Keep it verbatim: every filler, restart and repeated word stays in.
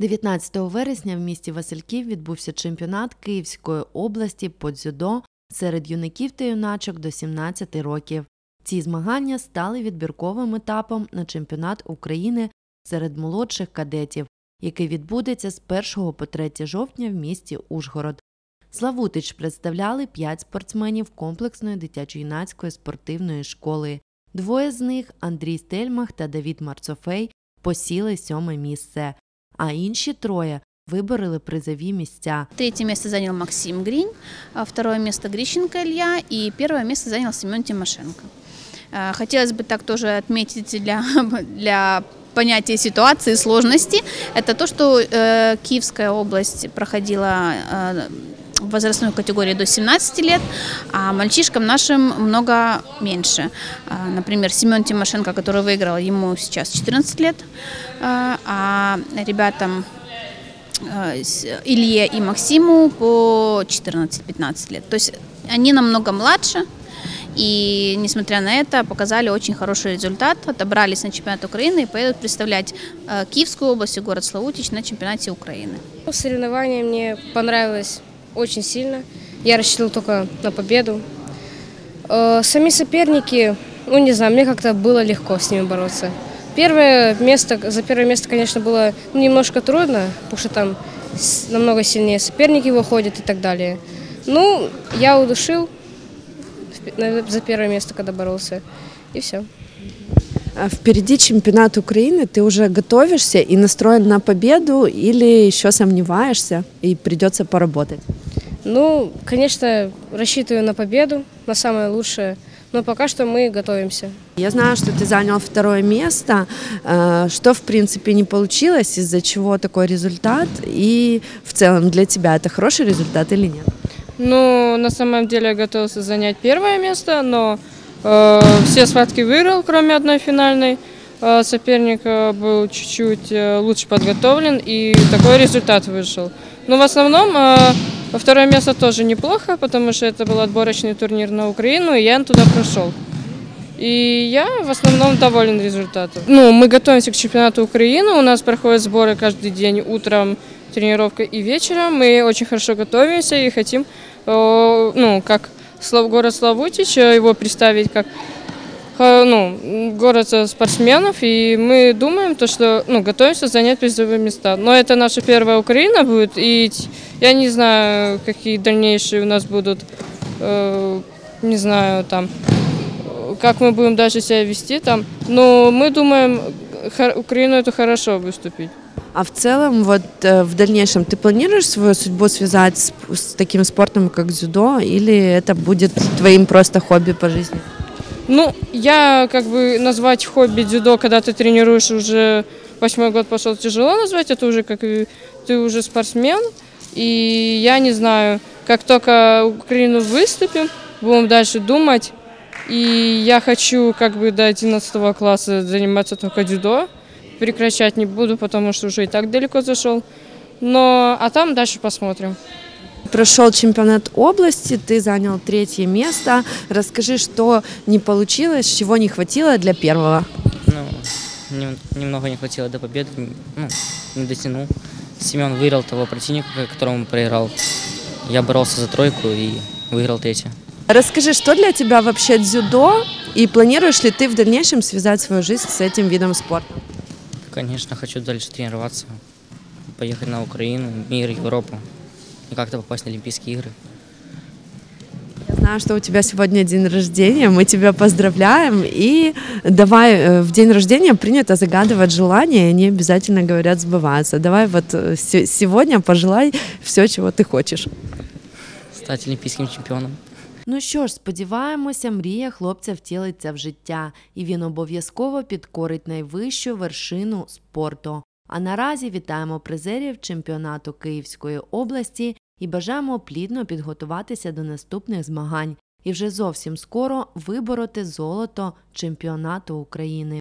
дев'ятнадцятого вересня в місті Васильків відбувся чемпіонат Київської області по дзюдо серед юнаків та юначок до сімнадцяти років. Ці змагання стали відбірковим етапом на чемпіонат України серед молодших кадетів, який відбудеться з першого по третє жовтня в місті Ужгород. Славутич представляли п'ять спортсменів комплексної дитячо-юнацької спортивної школи. Двоє з них – Андрій Стельмах та Давід Марцофей – посіли сьоме місце, а інші троє вибороли призові місця. Третье место занял Максим Гринь, второе место Грищенко Илья и первое место занял Семен Тимошенко. Хотелось бы так тоже отметить для, для понятия ситуации, сложности, это то, что э, Киевская область проходила э, в возрастной категории до семнадцати лет, а мальчишкам нашим много меньше. Например, Семен Тимошенко, который выиграл, ему сейчас четырнадцать лет, а ребятам Илье и Максиму по четырнадцать-пятнадцать лет. То есть они намного младше, и, несмотря на это, показали очень хороший результат, отобрались на чемпионат Украины и поедут представлять Киевскую область и город Славутич на чемпионате Украины. Соревнования мне понравилось очень сильно. Я рассчитывал только на победу. Сами соперники, ну не знаю, мне как-то было легко с ними бороться. Первое место, за первое место, конечно, было немножко трудно, потому что там намного сильнее соперники выходят и так далее. Ну, я удушил за первое место, когда боролся, и все. Впереди чемпионат Украины, ты уже готовишься и настроен на победу или еще сомневаешься и придется поработать? Ну, конечно, рассчитываю на победу, на самое лучшее, но пока что мы готовимся. Я знаю, что ты занял второе место, что в принципе не получилось, из-за чего такой результат, и в целом для тебя это хороший результат или нет? Ну, на самом деле я готовился занять первое место, но э, все схватки выиграл, кроме одной финальной. Э, соперник был чуть-чуть лучше подготовлен, и такой результат вышел. Но в основном э, второе место тоже неплохо, потому что это был отборочный турнир на Украину, и я туда прошел. И я в основном доволен результатом. Ну, мы готовимся к чемпионату Украины, у нас проходят сборы каждый день, утром тренировка и вечером. Мы очень хорошо готовимся и хотим, ну, как город Славутич, его представить как, ну, город спортсменов. И мы думаем, то, что, ну, готовимся занять призовые места. Но это наша первая Украина будет, и я не знаю, какие дальнейшие у нас будут, не знаю, там, как мы будем дальше себя вести там. Но мы думаем, Украину это хорошо выступить. А в целом, вот в дальнейшем, ты планируешь свою судьбу связать с, с таким спортом, как дзюдо, или это будет твоим просто хобби по жизни? Ну, я как бы назвать хобби дзюдо, когда ты тренируешь уже восьмой год пошел, тяжело назвать, это уже как ты уже спортсмен. И я не знаю, как только Украину выступим, будем дальше думать. И я хочу как бы до одиннадцатого класса заниматься только дзюдо. Прекращать не буду, потому что уже и так далеко зашел. Но, а там дальше посмотрим. Прошел чемпионат области, ты занял третье место. Расскажи, что не получилось, чего не хватило для первого? Ну, немного не хватило до победы, ну, не дотянул. Семен выиграл того противника, которому проиграл. Я боролся за тройку и выиграл третье. Расскажи, что для тебя вообще дзюдо, и планируешь ли ты в дальнейшем связать свою жизнь с этим видом спорта? Конечно, хочу дальше тренироваться, поехать на Украину, мир, Европу и как-то попасть на Олимпийские игры. Я знаю, что у тебя сегодня день рождения, мы тебя поздравляем. И давай, в день рождения принято загадывать желания, и они обязательно, говорят, сбываются. Давай вот сегодня пожелай все, чего ты хочешь. Стать олімпійським чемпіоном. Ну що ж, сподіваємося, мрія хлопця втілиться в життя, і він обов'язково підкорить найвищу вершину спорту. А наразі вітаємо призерів чемпіонату Київської області і бажаємо плідно підготуватися до наступних змагань і вже зовсім скоро вибороти золото чемпіонату України.